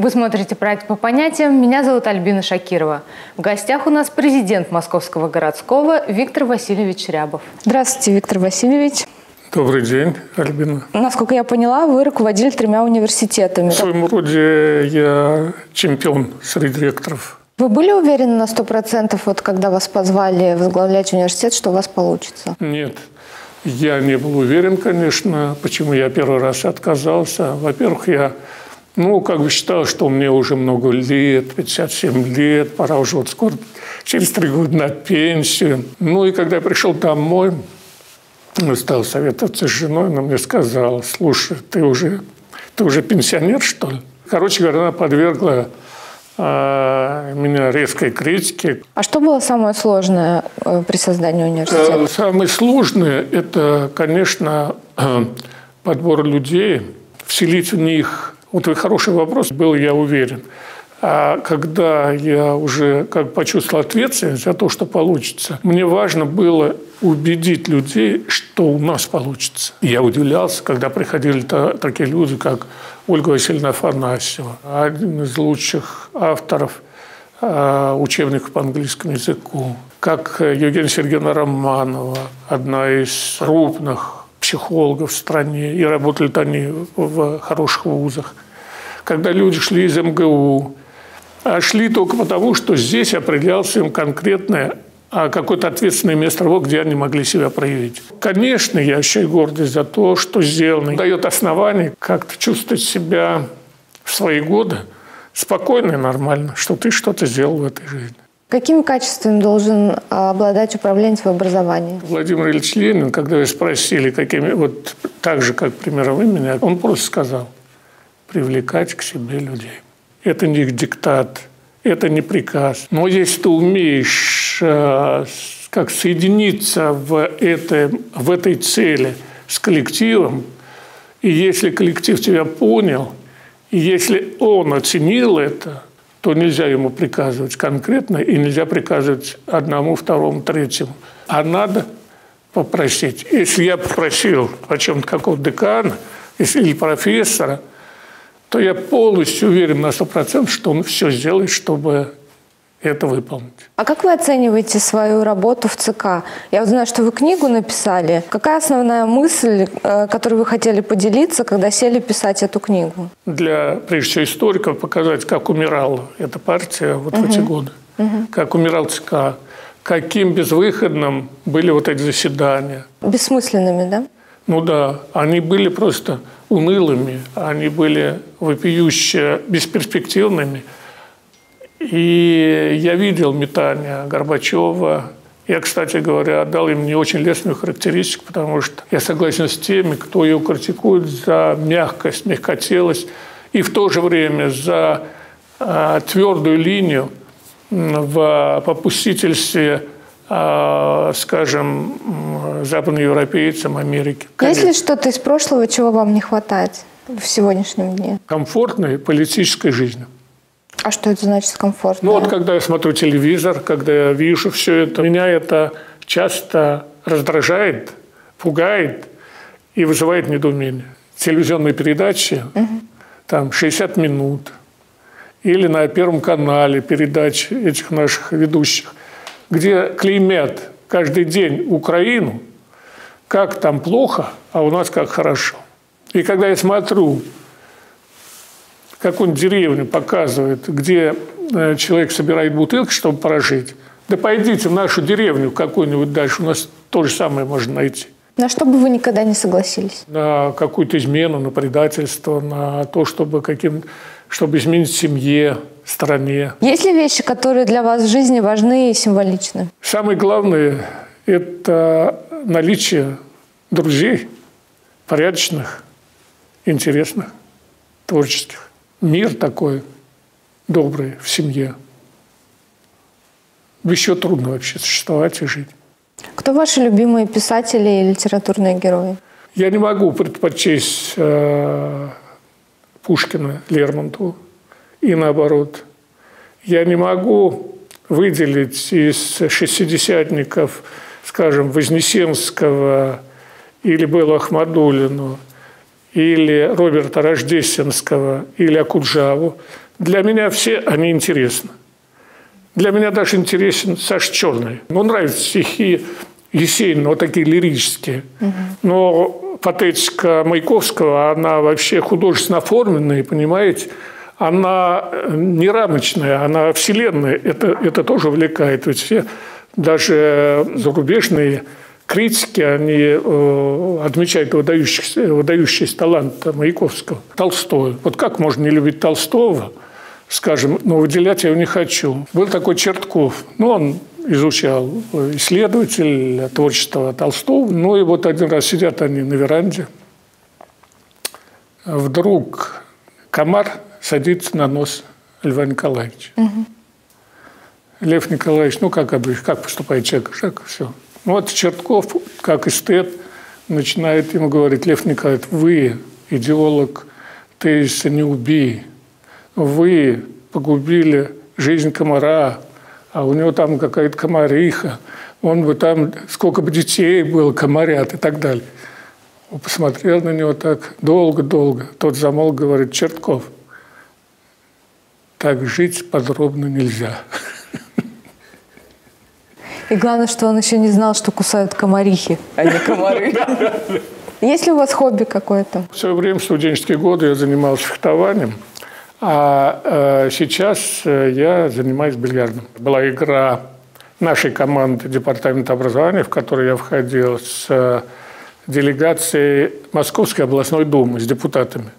Вы смотрите проект «По понятиям». Меня зовут Альбина Шакирова. В гостях у нас президент Московского городского Виктор Васильевич Рябов. Здравствуйте, Виктор Васильевич. Добрый день, Альбина. Насколько я поняла, вы руководили 3 университетами. В своем роде я чемпион среди ректоров. Вы были уверены на 100%, вот когда вас позвали возглавлять университет, что у вас получится? Нет, я не был уверен, конечно. Почему я первый раз отказался? Во-первых, я считал, что мне уже много лет, 57 лет, пора уже вот скоро, через 3 года на пенсию. И когда я пришел домой, стал советоваться с женой, она мне сказала: слушай, ты уже пенсионер, что ли? Короче говоря, она подвергла меня резкой критике. А что было самое сложное при создании университета? Самое сложное – это, конечно, подбор людей, вселить в них. Вот вы хороший вопрос, был, я уверен. А когда я уже почувствовал ответственность за то, что получится, мне важно было убедить людей, что у нас получится. Я удивлялся, когда приходили такие люди, как Ольга Васильевна Афанасьева, один из лучших авторов учебников по английскому языку, как Евгения Сергеевна Романова, одна из крупных психологов в стране, и работали они в хороших вузах. Когда люди шли из МГУ, а шли только потому, что здесь определялся им конкретное какое-то ответственное место, где они могли себя проявить. Конечно, я ощущаю гордость за то, что сделано. Дает основание как-то чувствовать себя в свои годы спокойно и нормально, что ты что-то сделал в этой жизни. Какими качествами должен обладать управленец в образовании? Владимир Ильич Ленин, когда его спросили, какими, вот так же, как, к примеру, вы меня, он просто сказал: привлекать к себе людей. Это не диктат, это не приказ. Но если ты умеешь соединиться в этой цели с коллективом, и если коллектив тебя понял, и если он оценил это, то нельзя ему приказывать конкретно, и нельзя приказывать одному, второму, третьему. А надо попросить. Если я попросил о чем-то какого-то декана или профессора, то я полностью уверен на 100%, что он все сделает, чтобы это выполнить. А как вы оцениваете свою работу в ЦК? Я знаю, что вы книгу написали. Какая основная мысль, которой вы хотели поделиться, когда сели писать эту книгу? Прежде всего, историков показать, как умирала эта партия в эти годы, как умирал ЦК, каким безвыходным были вот эти заседания. Бессмысленными, да? Да, они были просто унылыми, они были вопиюще бесперспективными. И я видел метание Горбачева. Я, кстати говоря, дал им не очень лестную характеристику, потому что я согласен с теми, кто ее критикует за мягкость, мягкотелость и в то же время за твердую линию в попустительстве, скажем, западноевропейцам, Америки. Есть ли что-то из прошлого, чего вам не хватает в сегодняшнем дне? Комфортной политической жизни. А что это значит комфортно? Когда я смотрю телевизор, когда я вижу все это, меня это часто раздражает, пугает и вызывает недоумение. Телевизионные передачи, там 60 минут, или на Первом канале передачи этих наших ведущих, где клеймят каждый день Украину, как там плохо, а у нас как хорошо. И когда я смотрю, какую-нибудь деревню показывает, где человек собирает бутылки, чтобы прожить, да пойдите в нашу деревню какую-нибудь дальше, у нас то же самое можно найти. На что бы вы никогда не согласились? На какую-то измену, на предательство, на то, чтобы изменить семье, стране. Есть ли вещи, которые для вас в жизни важны и символичны? Самое главное – это наличие друзей, порядочных, интересных, творческих. Мир такой добрый в семье. Без чего трудно вообще существовать и жить. Кто ваши любимые писатели и литературные герои? Я не могу предпочесть Пушкина Лермонтову и наоборот. Я не могу выделить из шестидесятников, скажем, Вознесенского или Беллу Ахмадуллину, или Роберта Рождественского, или Окуджаву. Для меня все они интересны. Для меня даже интересен Саша Черный. Ну, нравятся стихи Есенина, вот такие лирические. Но патетика Маяковского, она вообще художественно оформленная, понимаете? Она не рамочная, она вселенная. Это тоже увлекает. Ведь все, даже зарубежные критики, они отмечают выдающийся талант Маяковского. Толстой. Вот как можно не любить Толстого, скажем, но выделять я его не хочу. Был такой Чертков. Ну, он изучал, исследователь творчества Толстого. Ну, и вот один раз сидят они на веранде. Вдруг комар садится на нос Льва Николаевича. Лев Николаевич, ну, как обычно, как поступает человек, все. Ну, вот Чертков, как эстет, начинает ему говорить: Лев Николаевич, вы, идеолог тезиса «не убей», вы погубили жизнь комара, а у него там какая-то комариха, он бы там, сколько бы детей было, комарят и так далее. Он посмотрел на него так долго-долго. Тот замолк, говорит: Чертков, так жить подробно нельзя. И главное, что он еще не знал, что кусают комарихи, а не комары. Есть ли у вас хобби какое-то? В свое время, в студенческие годы, я занимался фехтованием, а сейчас я занимаюсь бильярдом. Была игра нашей команды департамента образования, в которой я входил, с делегацией Московской областной думы, с депутатами.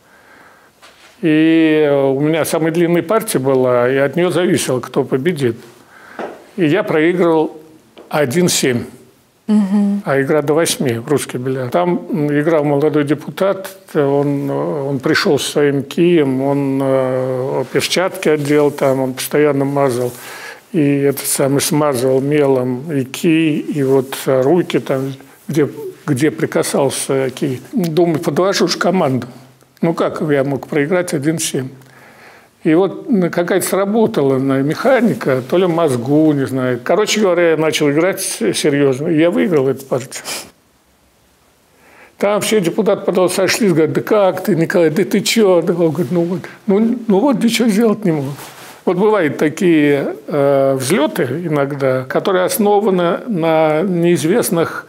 И у меня самая длинная партия была, и от нее зависело, кто победит. И я проигрывал 1-7, а игра до 8 в русский бильярд. Там играл молодой депутат, он пришел со своим кием, он перчатки одел, там, он постоянно мазал, и этот самый смазывал мелом и кий, и вот руки там, где прикасался кий. Думаю, подвожу же команду. Ну как я мог проиграть 1-7? И вот какая-то сработала механика, то ли мозгу, не знаю. Короче говоря, я начал играть серьезно, и я выиграл эту партию. Там все депутаты потом сошлись, говорят: да как ты, Николай, да ты чё? Он говорит: ну вот ничего сделать не могу. Вот бывают такие взлеты иногда, которые основаны на неизвестных,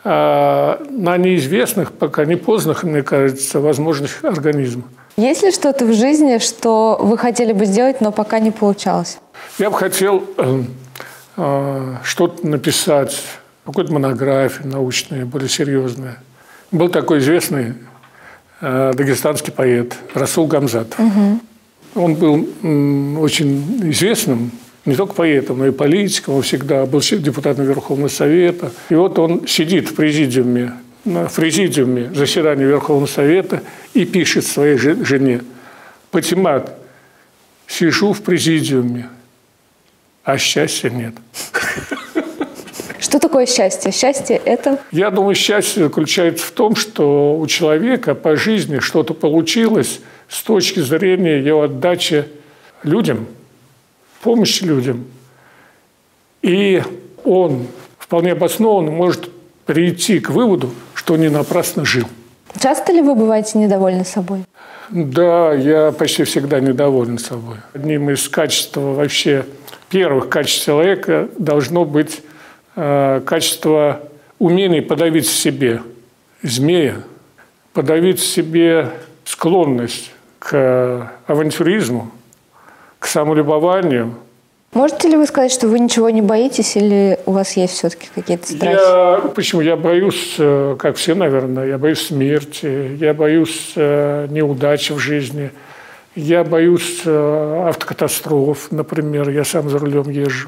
пока не поздних, мне кажется, возможностях организма. Есть ли что-то в жизни, что вы хотели бы сделать, но пока не получалось? Я бы хотел что-то написать, какую-то монографию научную, более серьезную. Был такой известный дагестанский поэт Расул Гамзатов. Он был очень известным, не только поэтом, но и политиком. Он всегда был депутатом Верховного Совета. И вот он сидит в президиуме заседания Верховного Совета и пишет своей жене: Патимат, сижу в президиуме, а счастья нет. Что такое счастье? Счастье – это? Я думаю, счастье заключается в том, что у человека по жизни что-то получилось с точки зрения его отдачи людям, помощи людям. И он вполне обоснованно может прийти к выводу, что не напрасно жил. Часто ли вы бываете недовольны собой? Да, я почти всегда недоволен собой. Одним из качеств вообще, первых качеств человека должно быть качество умения подавить в себе змея, подавить в себе склонность к авантюризму, к самолюбованию. Можете ли вы сказать, что вы ничего не боитесь, или у вас есть все-таки какие-то страхи? Почему? Я боюсь, как все, наверное, я боюсь смерти, я боюсь неудачи в жизни, я боюсь автокатастроф, например, я сам за рулем езжу.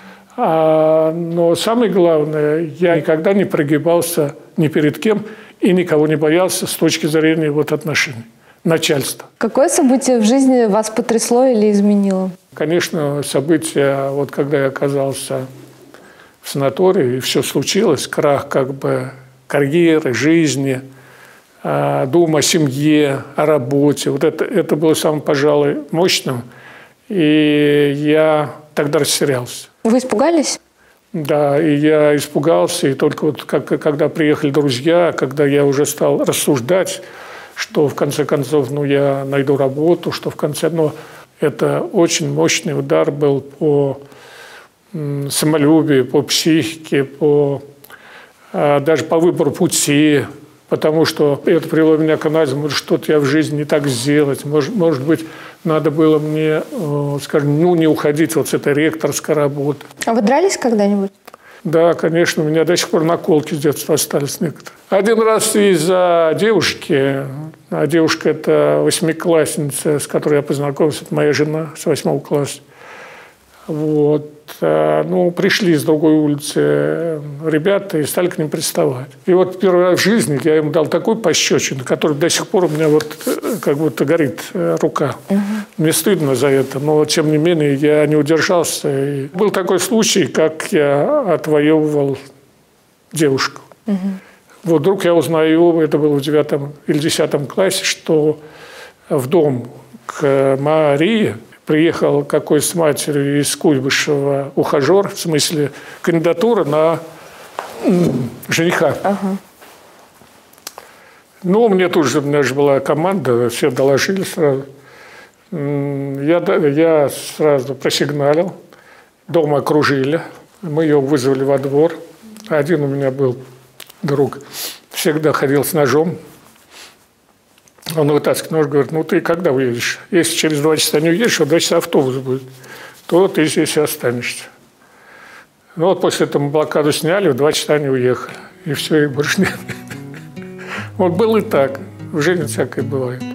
Но самое главное, я никогда не прогибался ни перед кем и никого не боялся с точки зрения вот отношений, начальства. Какое событие в жизни вас потрясло или изменило? Конечно, события, вот когда я оказался в санатории, и все случилось, крах как бы карьеры, жизни, думы о семье, о работе. Вот это было самым, пожалуй, мощным. И я тогда растерялся. Вы испугались? Да, и я испугался. И только вот когда приехали друзья, когда я уже стал рассуждать, что в конце концов я найду работу, что в конце... Но Это очень мощный удар был по самолюбию, по психике, даже по выбору пути, потому что это привело меня к анализу, может, что-то я в жизни не так сделать, может быть, надо было мне, скажем, не уходить вот с этой ректорской работы. А вы дрались когда-нибудь? Да, конечно, у меня до сих пор наколки с детства остались некоторые. Один раз из-за девушки, а девушка – это 8-классница, с которой я познакомился, это моя жена с 8 класса. Вот. Пришли с другой улицы ребята и стали к ним приставать. И вот первый раз в жизни я им дал такую пощечину, который до сих пор у меня вот как будто горит рука. Мне стыдно за это, но тем не менее я не удержался. И был такой случай, как я отвоевывал девушку. Вот вдруг я узнаю, это было в 9 или 10 классе, что в дом к Марии приехал какой с матерью из Куйбышева ухажер, в смысле кандидатура на жениха. Мне тут же, у меня же была команда, все доложили сразу. Я сразу просигналил, дом окружили, мы ее вызвали во двор. Один у меня был друг, всегда ходил с ножом. Он вытаскивает нож, говорит, ты когда уедешь? Если через 2 часа не уедешь, 2 часа автобус будет, то ты здесь и останешься. После этого блокаду сняли, в 2 часа они уехали. И все, их больше нет. Вот было и так. В жизни всякое бывает.